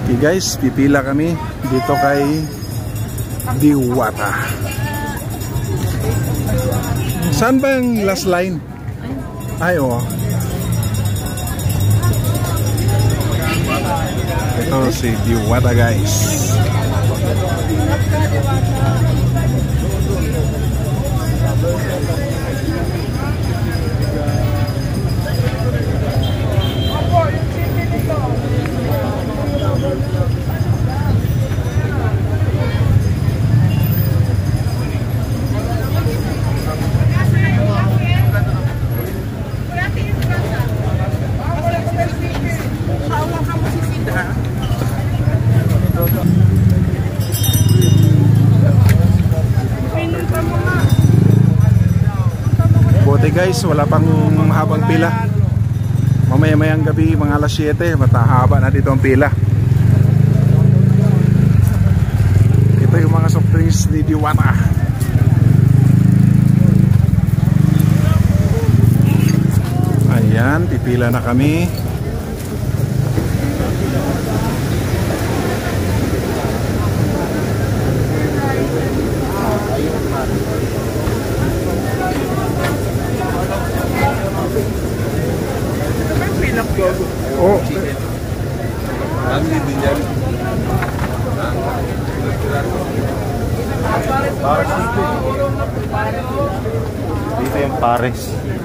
Okay guys, pipila kami dito kay Diwata. Saan ba yung last line? Ay, oo. Ito si Diwata guys. Buti guys, wala pang mahabang pila. Mamaya-mayang gabi, mga alas 7, matahaba na dito ang pila. Ito yung mga soft drinks ni Diwata. Ayan, pipila na kami. Oh. Dito yung pares.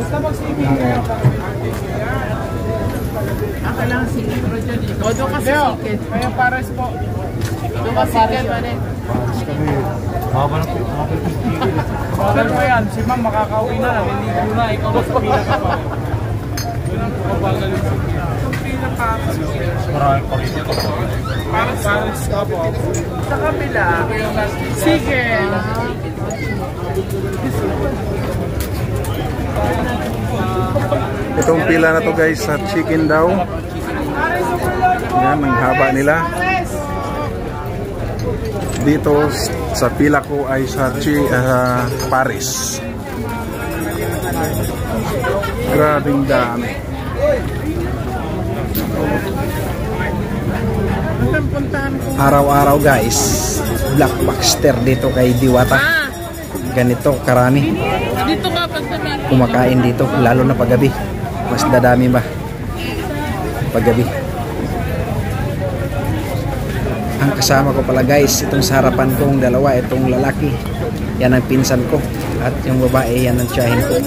Ako lang sikat ro dyan eh. O doon kasi sikat. Kaya pares po. Doon kasi sikat pa rin. Pares kami. Mahaba na po. Bakal mo yan. Si ma'am makakauwi na. Naliligo na. Ikaw mas pila ka pa. Doon ang kabagal yung pila. Pila pares. Maraming pa rin ito. Pares ka po. Sa kabila. Sikat. Itong pila na to guys sa chicken daw. Yan, ang haba nila. Dito sa pila ko ay sa Paris. Grabing dami. Araw-araw guys, Black Baxter dito kay Diwata. Ganito karami Dito ka pag kumakain dito, lalo na paggabi. Mas dadami ba paggabi. Ang kasama ko pala guys, itong sa harapan kong dalawa, itong lalaki, yan ang pinsan ko, at yung babae, yan ang tiyahin ko.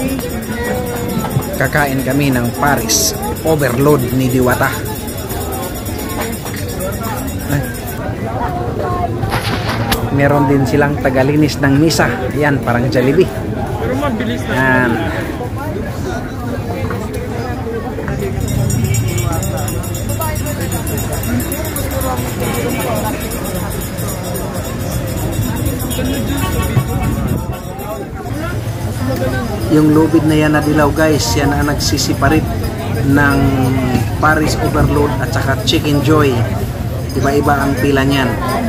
Kakain kami ng Paris Overload ni Diwata. Meron din silang tagalinis ng misa. Yan, parang Jollibee. Pero mabilis na. Yan. Yung lubid na yan na dilaw guys, yan ang nagsisiparit ng Paris Overload at saka Chicken Joy. Iba-iba ang pila niyan.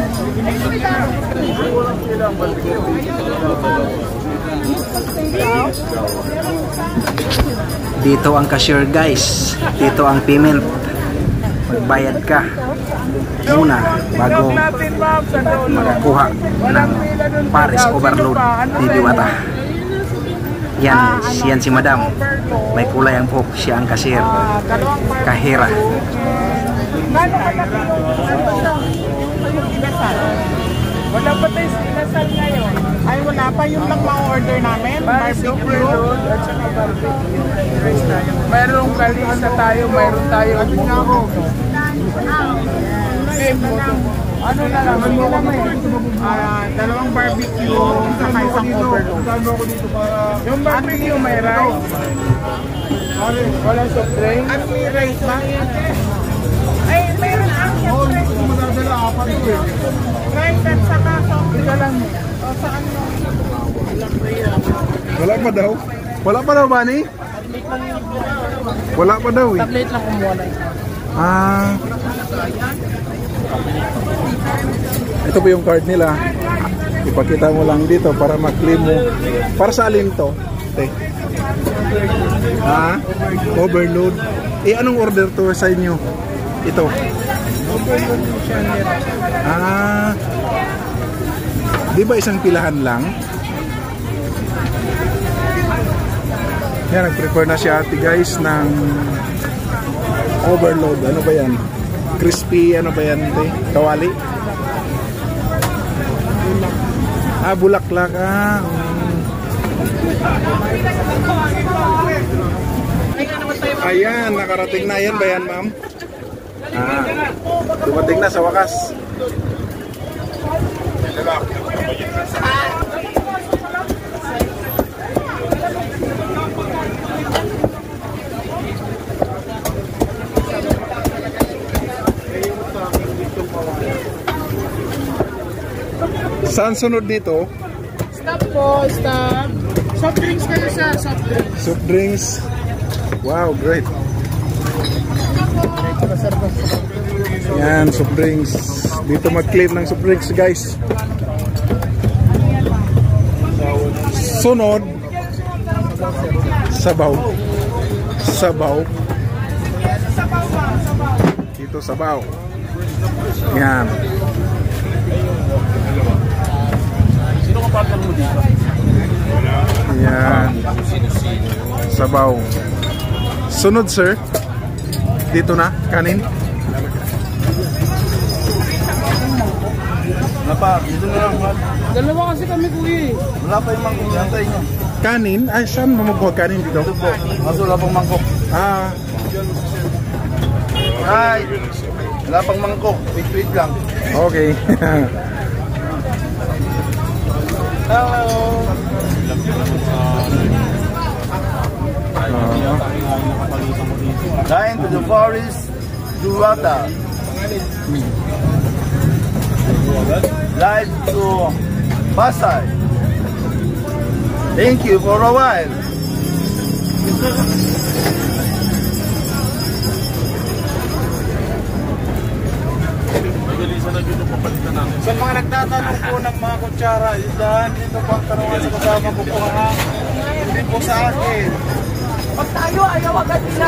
Dito ang cashier guys. Dito ang payment. Magbayad ka muna bago makakuha ng Paris Overload ni Diwata. Yan si Madam. May kulay ang buhok. Siya ang cashier. Kahira. Wala pa tayo sinasal ngayon. Ay, wala pa yung lang ma-order namin. Barbecue at saka barbecue. Mayroong kalisa tayo, mayroon tayo. Ano na lang, dalawang barbecue saka isang overload. Yung barbecue may rice. Walang soft drink. At may rice ba? Ay, mayroon ang rice. Rice at saka soft drink. Ito lang. O saan mo? Wala pa daw? Wala pa daw, Bani? Wala pa daw eh. Tablet lang kumuha na. Ah. Ito po yung card nila. Ipakita mo lang dito para mag-claim mo. Para sa alin to? Ha? Overload. Eh, anong order to sa inyo? Ito. Overload yung siya nila. Ah, di ba isang pilahan lang? Yan, nag-prepare na si ate guys ng overload. Ano ba yan? Crispy, ano ba yan? Kawali? Ah, bulaklak. Ah. Ayan, nakarating na yan ba yan, ma'am? Ah, dumating na sa wakas. Saan sunod dito? Stop po, stop. Soft drinks kayo sir, soft drinks. Soft drinks. Wow, great. Yan, soft drinks. Dito mag-claim ng soft drinks, guys. Sunod. Sabaw. Sabaw. Dito sabaw. Yan. Sino ka partner mo dito? Yan. Sabaw. Sunod, sir. Dito na, kanin. Wala pa, dito na lang. Dalawa kasi kami kuya. Wala pa yung mangkok yantay niyo. Kanin? Ay, saan mo magbuhat kanin dito? Ito po, kaso wala pang mangkok. Ah, Ay, wala pang mangkok. Wait lang. okay. Dying to the forest, Durata. Live to Pasay. Thank you for a while. Sa mga nagtatanong po ng mga kutsara, yan, dito po ang tanungan sa kasama ko po ha. Hindi po sa akin. Pag tayo, ayaw agad nila.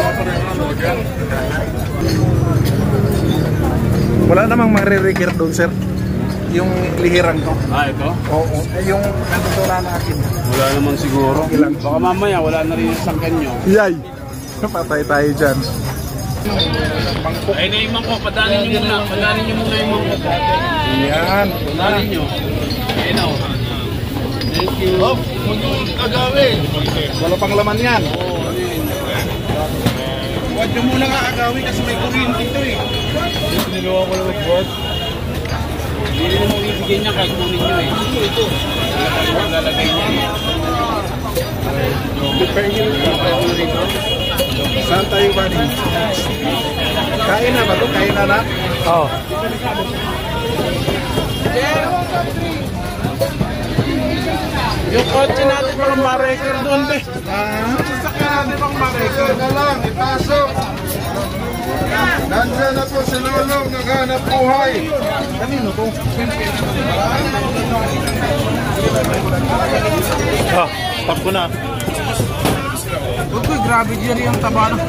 Wala namang marireker doon, sir. Yung lihirang to. Ah, ito? Oo. Yung nandun natin. Wala naman siguro. Ilang? Baka mamaya wala na rin yung sangkan nyo. Yay! Patay tayo dyan. Ay, na yung mangkok. Padanin nyo muna. Padanin nyo muna yung mangkok. Yan. Padanin nyo. Ayun o. Thank you. Oh, agawin. Wala pang laman yan. Huwag nyo muna nga agawin kasi may kuryente ito eh. Niluwa ko lang mag-board. Hindi rin mo ibigay niya kahit kunin nyo eh. Ito. Lalagay niya eh. Saan tayo ba rin? Kain na ba ito? Kain na na? Oo. Yung kotse natin pang ma-record doon be. Sasakyan natin pang ma-record. na lang, ipasok. Nandiyan na po si Lolong, naghanap buhay. Kanino to? Ah, stop ko na. Uy, grabe dyan yung taba na.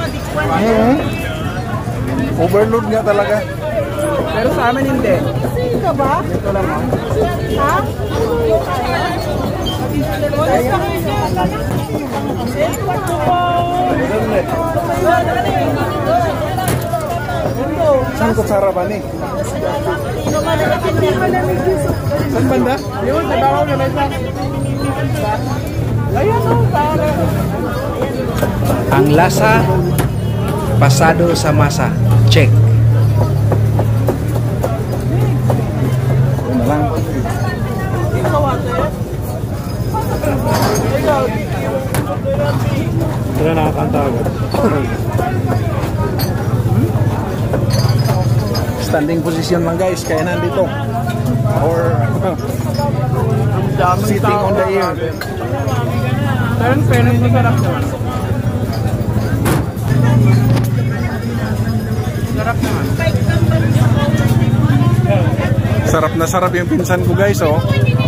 Overload nga talaga. Pero sa amin hindi. Kasi ka ba? Ito lang ha. Ha? Saan ko sarapan eh? Saan banda? Yun, nagawa na lang siya. Ayan o, para. Ang lasa, pasado sa masa. Check. Yun na lang. Ito na nakakanta agad. Standing position lang guys, kaya nandito. Or sitting on the air. Pero fairness na sarap naman. Sarap naman. Sarap na sarap yung pinsan ko guys, oh.